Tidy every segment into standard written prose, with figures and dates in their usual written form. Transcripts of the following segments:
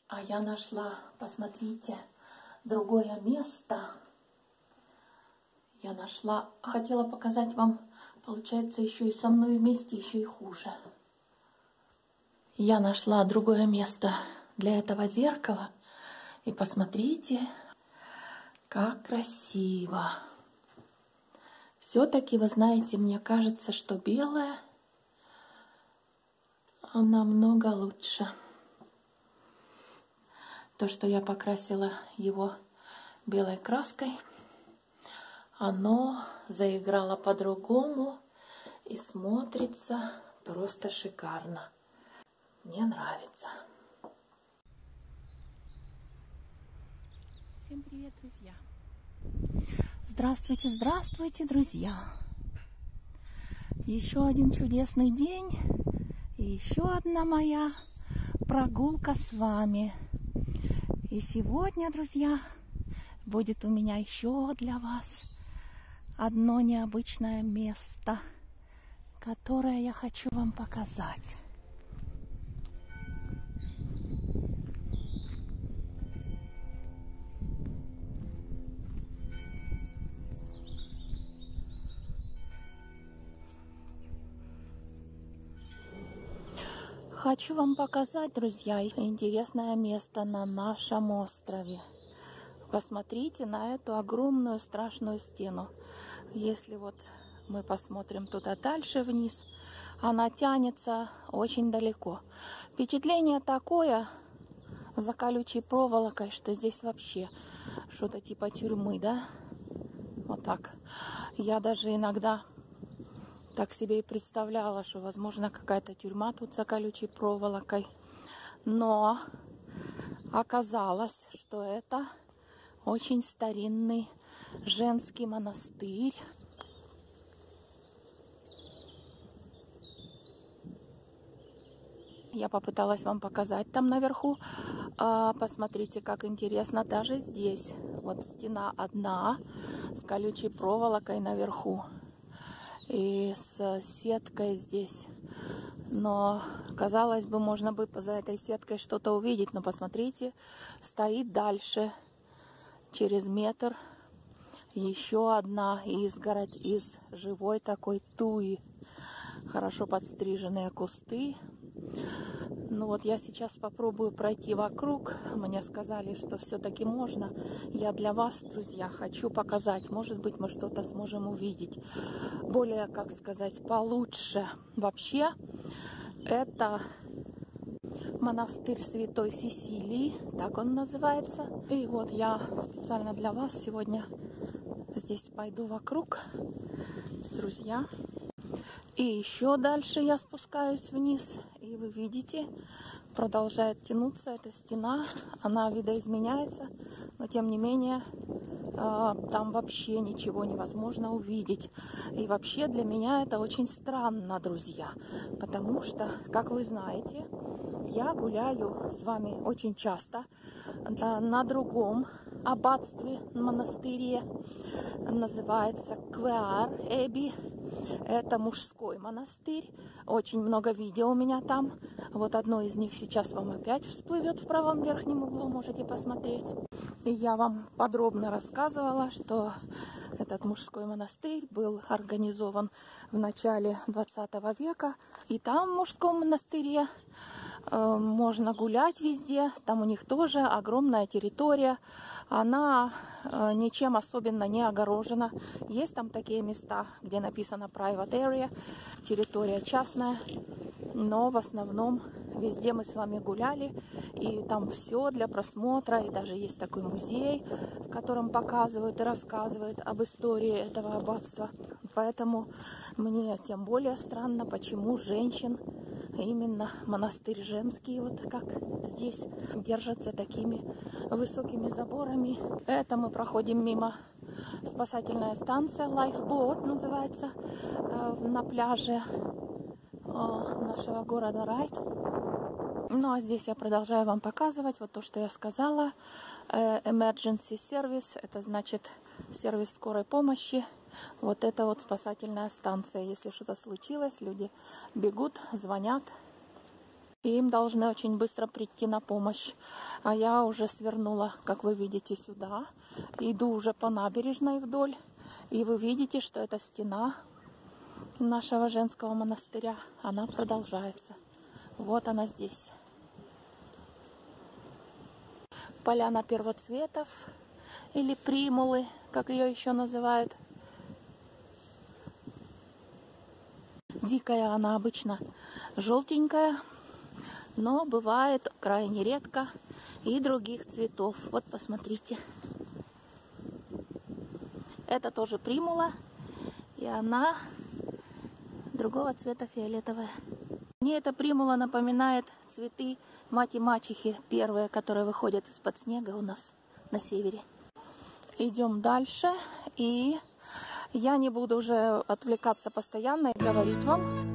А я нашла, посмотрите, другое место. Я нашла, хотела показать вам, получается, еще и со мной вместе, еще и хуже. Я нашла другое место для этого зеркала. И посмотрите, как красиво. Все-таки, вы знаете, мне кажется, что белое намного лучше. То, что я покрасила его белой краской, оно заиграло по-другому и смотрится просто шикарно. Мне нравится. Всем привет, друзья! Здравствуйте, здравствуйте, друзья! Еще один чудесный день и еще одна моя прогулка с вами. И сегодня, друзья, будет у меня еще для вас одно необычное место, которое я хочу вам показать. Хочу вам показать, друзья, интересное место на нашем острове. Посмотрите на эту огромную страшную стену. Если вот мы посмотрим туда дальше вниз, она тянется очень далеко. Впечатление такое за колючей проволокой, что здесь вообще что-то типа тюрьмы, да? Вот так. Я даже иногда так себе и представляла, что, возможно, какая-то тюрьма тут за колючей проволокой. Но оказалось, что это очень старинный женский монастырь. Я попыталась вам показать там наверху. Посмотрите, как интересно даже здесь. Вот стена одна с колючей проволокой наверху. И с сеткой здесь. Но, казалось бы, можно бы за этой сеткой что-то увидеть. Но посмотрите, стоит дальше, через метр, еще одна изгородь из живой такой туи. Хорошо подстриженные кусты. Ну вот я сейчас попробую пройти вокруг. Мне сказали, что все-таки можно. Я для вас, друзья, хочу показать. Может быть, мы что-то сможем увидеть. Более, как сказать, получше. Вообще, это монастырь Святой Сесилии. Так он называется. И вот я специально для вас сегодня здесь пойду вокруг, друзья. И еще дальше я спускаюсь вниз, и вы видите, продолжает тянуться эта стена, она видоизменяется, но тем не менее там вообще ничего невозможно увидеть. И вообще для меня это очень странно, друзья, потому что, как вы знаете, я гуляю с вами очень часто на другом аббатстве, монастыре, называется Квеар Эби. Это мужской монастырь. Очень много видео у меня там. Вот одно из них сейчас вам опять всплывет в правом верхнем углу. Можете посмотреть. И я вам подробно рассказывала, что этот мужской монастырь был организован в начале 20 века. И там в мужском монастыре можно гулять везде. Там у них тоже огромная территория. Она ничем особенно не огорожена. Есть там такие места, где написано private area, территория частная. Но в основном везде мы с вами гуляли. И там все для просмотра. И даже есть такой музей, в котором показывают и рассказывают об истории этого аббатства. Поэтому мне тем более странно, почему женщин именно монастырь женский, вот как здесь, держатся такими высокими заборами. Это мы проходим мимо спасательная станция Lifeboat называется, на пляже нашего города Райт. Ну а здесь я продолжаю вам показывать вот то, что я сказала. Emergency Service, это значит сервис скорой помощи. Вот это вот спасательная станция. Если что-то случилось, люди бегут, звонят И им должны очень быстро прийти на помощь. А я уже свернула, как вы видите, сюда. Иду уже по набережной вдоль. И вы видите, что эта стена нашего женского монастыря, она продолжается. Вот она здесь. Поляна первоцветов или примулы, как ее еще называют. Дикая она обычно желтенькая, но бывает крайне редко и других цветов. Вот посмотрите. Это тоже примула, и она другого цвета фиолетовая. Мне эта примула напоминает цветы мать и мачехи, первые, которые выходят из-под снега у нас на севере. Идем дальше, и я не буду уже отвлекаться постоянно и говорить вам.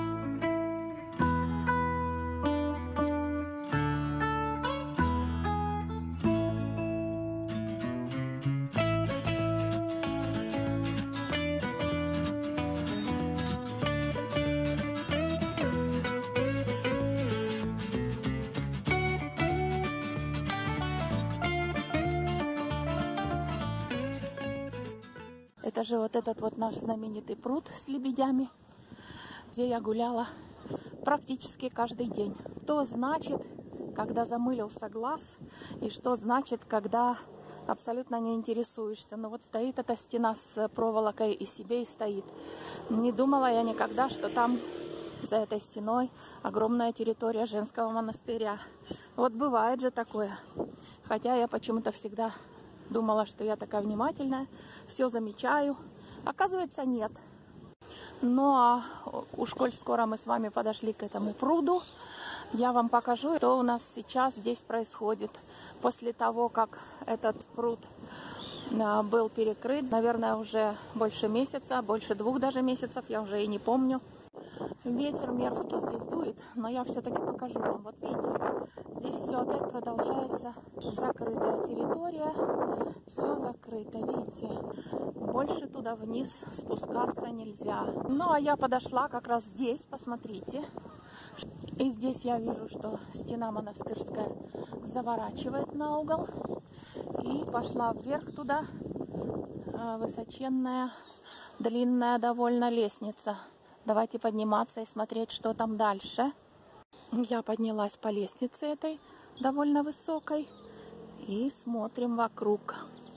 Это же вот этот вот наш знаменитый пруд с лебедями, где я гуляла практически каждый день. Что значит, когда замылился глаз, и что значит, когда абсолютно не интересуешься. Но вот стоит эта стена с проволокой и себе и стоит. Не думала я никогда, что там за этой стеной огромная территория женского монастыря. Вот бывает же такое. Хотя я почему-то всегда думала, что я такая внимательная, все замечаю. Оказывается, нет. Ну а уж коль скоро мы с вами подошли к этому пруду, я вам покажу, что у нас сейчас здесь происходит. После того, как этот пруд был перекрыт, наверное, уже больше месяца, больше 2 даже месяцев, я уже и не помню. Ветер мерзкий здесь дует, но я все-таки покажу вам. Вот видите, здесь все опять продолжается. Закрытая территория, все закрыто, видите. Больше туда вниз спускаться нельзя. Ну, а я подошла как раз здесь, посмотрите. И здесь я вижу, что стена монастырская заворачивает на угол. И пошла вверх туда высоченная, длинная довольно лестница. Давайте подниматься и смотреть, что там дальше. Я поднялась по лестнице этой, довольно высокой. И смотрим вокруг.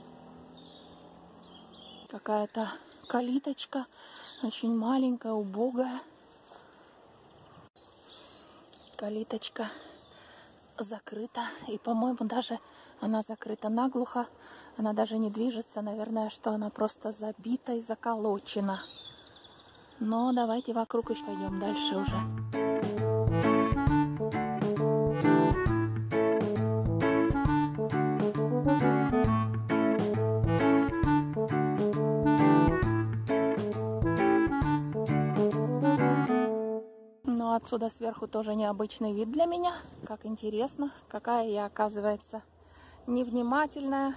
Какая-то калиточка, очень маленькая, убогая. Калиточка закрыта. И, по-моему, даже она закрыта наглухо. Она даже не движется. Наверное, что она просто забита и заколочена. Но давайте вокруг еще пойдем дальше уже. Но отсюда сверху тоже необычный вид для меня. Как интересно, какая я, оказывается, невнимательная.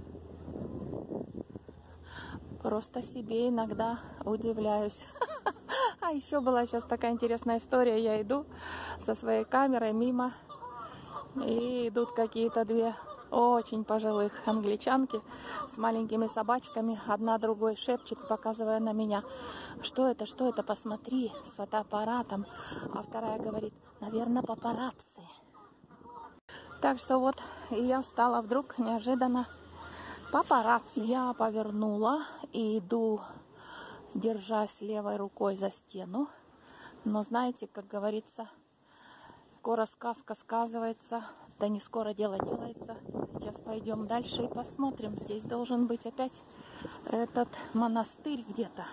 Просто себе иногда удивляюсь. А еще была сейчас такая интересная история. Я иду со своей камерой мимо, и идут какие-то 2 очень пожилых англичанки с маленькими собачками. Одна другой шепчет, показывая на меня. Что это, посмотри, с фотоаппаратом. А вторая говорит, наверное, папарацци. Так что вот я стала вдруг неожиданно папарацци. Я повернула и иду, держась левой рукой за стену. Но знаете, как говорится, скоро сказка сказывается, да не скоро дело делается. Сейчас пойдем дальше и посмотрим. Здесь должен быть опять этот монастырь где-то.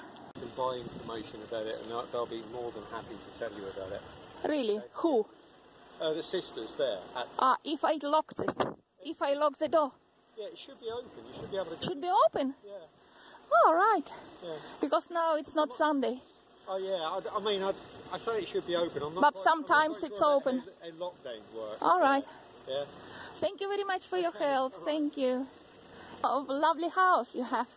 Really? Who? The sisters there. If I lock this, if I lock the door, Yeah, it should be open. You should be able to. should be open. Yeah. All right. Yeah. Because now it's not Sunday. Oh yeah. I mean, I say it should be open. I'm not. But quite- sometimes I'm not quite it's sure open. A lockdown work. All right. Yeah. Thank you very much for your help. Thank you. Oh, lovely house you have.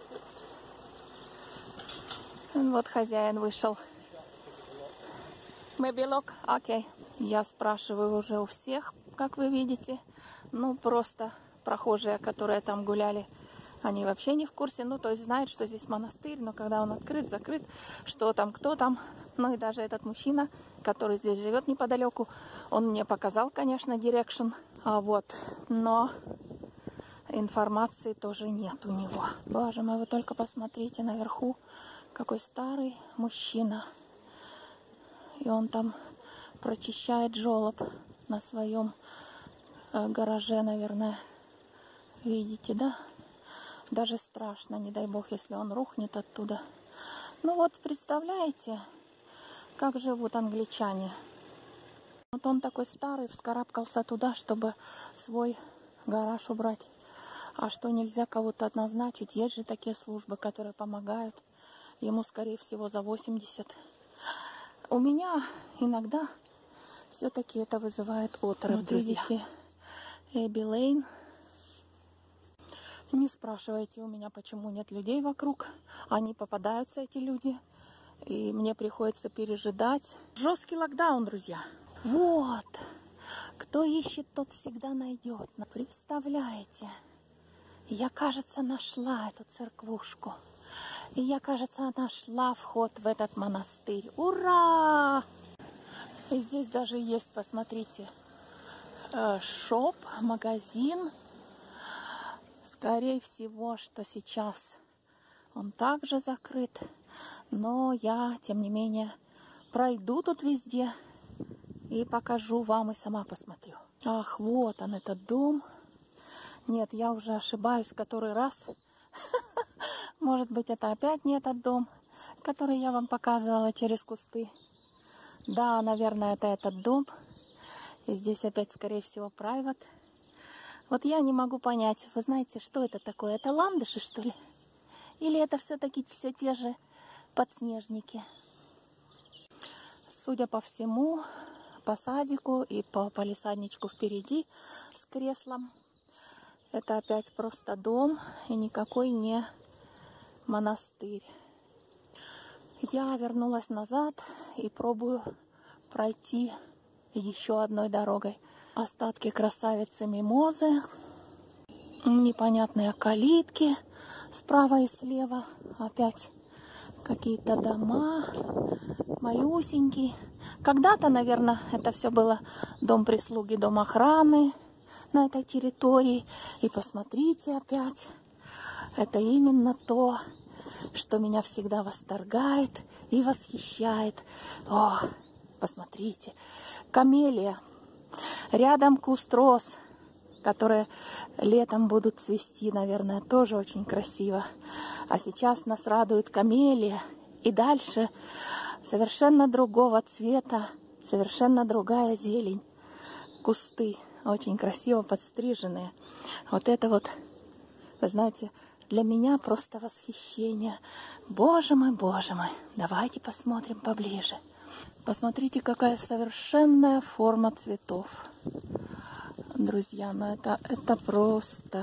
Вот хозяин вышел Мебелок, окей. Я спрашиваю уже у всех, как вы видите. Ну, просто прохожие, которые там гуляли, они вообще не в курсе. Ну, то есть знают, что здесь монастырь, но когда он открыт, закрыт, что там, кто там. Ну, и даже этот мужчина, который здесь живет неподалеку, он мне показал, конечно, direction. Вот, но информации тоже нет у него. Боже мой, вы только посмотрите наверху, какой старый мужчина. И он там прочищает желоб на своем гараже, наверное. Видите, да? Даже страшно, не дай бог, если он рухнет оттуда. Ну вот, представляете, как живут англичане. Вот он такой старый, вскарабкался туда, чтобы свой гараж убрать. А что, нельзя кого-то назначить? Есть же такие службы, которые помогают. Ему, скорее всего, за 80. У меня иногда все-таки это вызывает оторопь, вот, друзья. Видите, Эбби Лейн. Не спрашивайте у меня, почему нет людей вокруг. Они попадаются, эти люди. И мне приходится пережидать. Жесткий локдаун, друзья. Вот. Кто ищет, тот всегда найдет. Представляете? Я, кажется, нашла эту церквушку. И я, кажется, нашла вход в этот монастырь. Ура! И здесь даже есть, посмотрите, шоп, магазин. Скорее всего, что сейчас он также закрыт. Но я, тем не менее, пройду тут везде и покажу вам, и сама посмотрю. Ах, вот он, этот дом. Нет, я уже ошибаюсь в который раз. Может быть, это опять не этот дом, который я вам показывала через кусты. Да, наверное, это этот дом. И здесь опять, скорее всего, private. Вот я не могу понять, вы знаете, что это такое? Это ландыши, что ли? Или это все-таки все те же подснежники? Судя по всему, по садику и по палисадничку впереди с креслом, это опять просто дом и никакой не монастырь. Я вернулась назад и пробую пройти еще одной дорогой. Остатки красавицы Мимозы, непонятные калитки справа и слева, опять какие-то дома, малюсенькие. Когда-то, наверное, это все было дом прислуги, дом охраны на этой территории. И посмотрите опять, это именно то, что меня всегда восторгает и восхищает. О, посмотрите, камелия. Рядом куст роз, которые летом будут цвести, наверное, тоже очень красиво. А сейчас нас радует камелия. И дальше совершенно другого цвета, совершенно другая зелень. Кусты очень красиво подстриженные. Вот это вот, вы знаете, для меня просто восхищение. Боже мой, боже мой. Давайте посмотрим поближе. Посмотрите, какая совершенная форма цветов. Друзья, ну это просто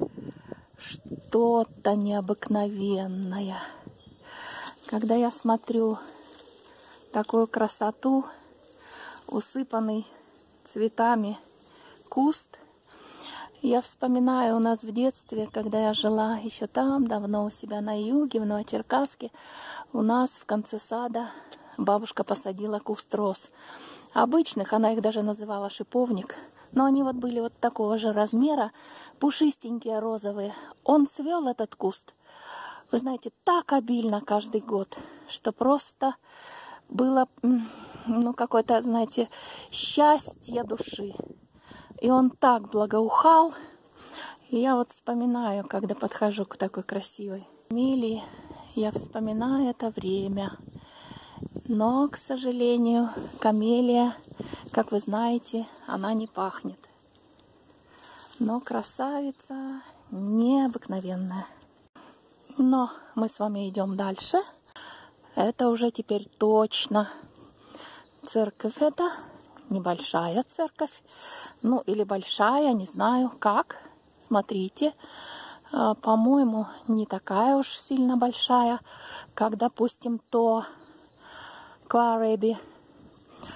что-то необыкновенное. Когда я смотрю такую красоту, усыпанный цветами куст, я вспоминаю у нас в детстве, когда я жила еще там, давно у себя на юге, в Новочеркасске, у нас в конце сада бабушка посадила куст роз. Обычных, она их даже называла шиповник, но они вот были вот такого же размера, пушистенькие розовые. Он цвел, этот куст, вы знаете, так обильно каждый год, что просто было, ну, какое-то, знаете, счастье души. И он так благоухал. И я вот вспоминаю, когда подхожу к такой красивой камелии, я вспоминаю это время. Но, к сожалению, камелия, как вы знаете, она не пахнет. Но красавица необыкновенная. Но мы с вами идем дальше. Это уже теперь точно церковь это. Небольшая церковь. Ну, или большая, не знаю как. Смотрите. По-моему, не такая уж сильно большая, как, допустим, то Квареби.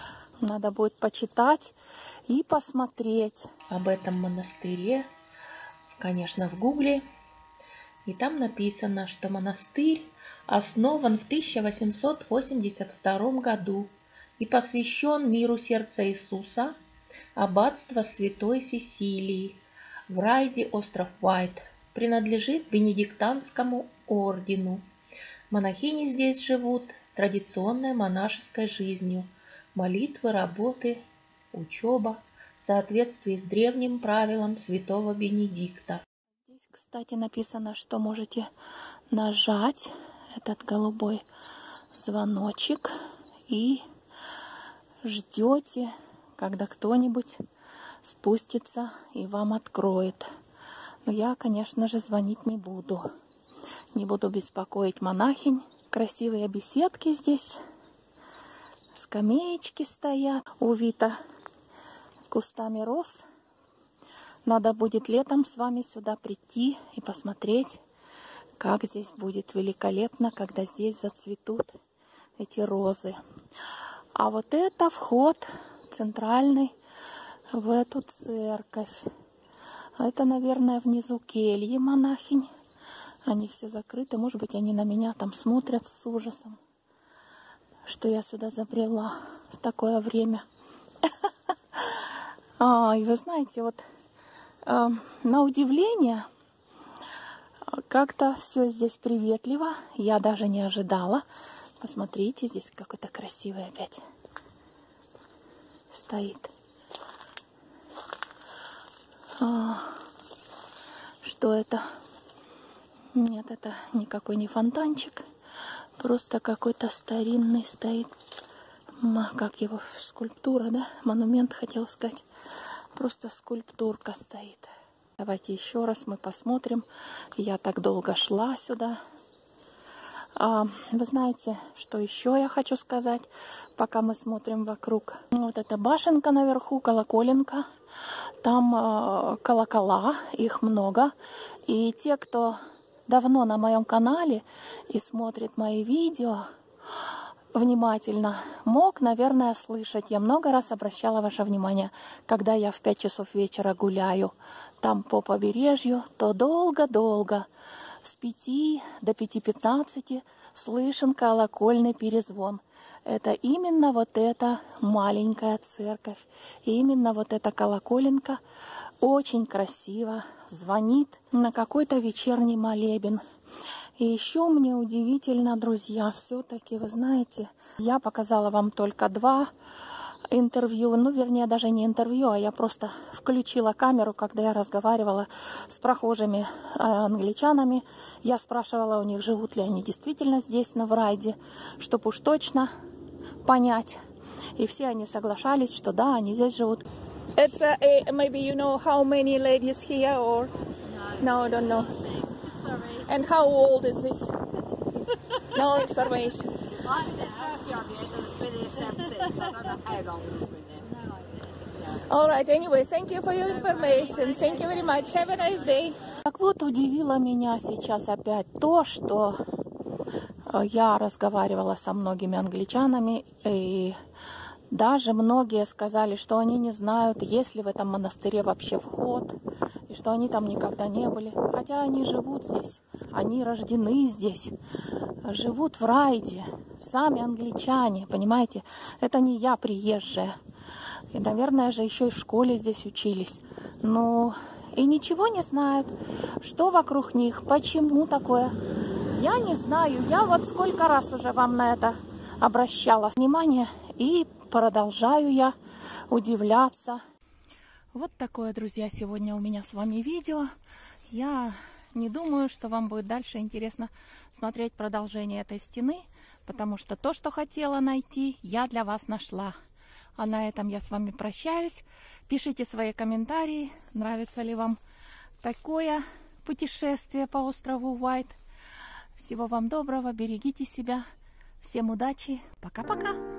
Надо будет почитать и посмотреть об этом монастыре, конечно, в Гугле. И там написано, что монастырь основан в 1882 году и посвящен миру сердца Иисуса, аббатство Святой Сесилии в Райде, остров Уайт, принадлежит Бенедиктанскому ордену. Монахини здесь живут традиционной монашеской жизнью, молитвы, работы, учеба в соответствии с древним правилом святого Бенедикта. Здесь, кстати, написано, что можете нажать этот голубой звоночек и ждете, когда кто-нибудь спустится и вам откроет. Но я, конечно же, звонить не буду. Не буду беспокоить монахинь. Красивые беседки здесь. Скамеечки стоят, увито кустами роз. Надо будет летом с вами сюда прийти и посмотреть, как здесь будет великолепно, когда здесь зацветут эти розы. А вот это вход центральный в эту церковь. Это, наверное, внизу кельи монахинь. Они все закрыты. Может быть, они на меня там смотрят с ужасом, что я сюда забрела в такое время. И вы знаете, вот на удивление, как-то все здесь приветливо. Я даже не ожидала. Посмотрите, здесь какой-то красивый опять стоит. Что это? Нет, это никакой не фонтанчик. Просто какой-то старинный стоит. Как его? Скульптура, да? Монумент, хотела сказать. Просто скульптурка стоит. Давайте еще раз мы посмотрим. Я так долго шла сюда. Вы знаете, что еще я хочу сказать, пока мы смотрим вокруг. Вот эта башенка наверху, колоколенка. Там колокола, их много. И те, кто давно на моем канале и смотрит мои видео внимательно, мог, наверное, слышать. Я много раз обращала ваше внимание, когда я в 5 часов вечера гуляю там по побережью, то долго-долго с 5 до 5:15 слышен колокольный перезвон. Это именно вот эта маленькая церковь. И именно вот эта колоколенка очень красиво звонит на какой-то вечерний молебен. И еще мне удивительно, друзья, все-таки, вы знаете, я показала вам только 2 интервью, ну, вернее, даже не интервью, а я просто включила камеру, когда я разговаривала с прохожими англичанами. Я спрашивала у них, живут ли они действительно здесь, на Райде, чтобы уж точно понять. И все они соглашались, что да, они здесь живут. It's maybe you know how many ladies here or no, I don't know. Sorry. And how old is this? No information. I've been 30 odd years and it's been here 76, so I don't know how long it's been here. No idea. All right, anyway, thank you for your information. Thank you very much. Have a nice day. Так вот, удивило меня сейчас опять то, что я разговаривала со многими англичанами, и даже многие сказали, что они не знают, есть ли в этом монастыре вообще вход, и что они там никогда не были. Хотя они живут здесь, они рождены здесь, живут в Райде, сами англичане, понимаете? Это не я приезжая. И, наверное, же еще и в школе здесь учились. Ну, и ничего не знают, что вокруг них, почему такое. Я не знаю. Я вот сколько раз уже вам на это обращала внимание, и продолжаю я удивляться. Вот такое, друзья, сегодня у меня с вами видео. Я не думаю, что вам будет дальше интересно смотреть продолжение этой стены, потому что то, что хотела найти, я для вас нашла. А на этом я с вами прощаюсь. Пишите свои комментарии, нравится ли вам такое путешествие по острову Уайт. Всего вам доброго, берегите себя. Всем удачи. Пока-пока.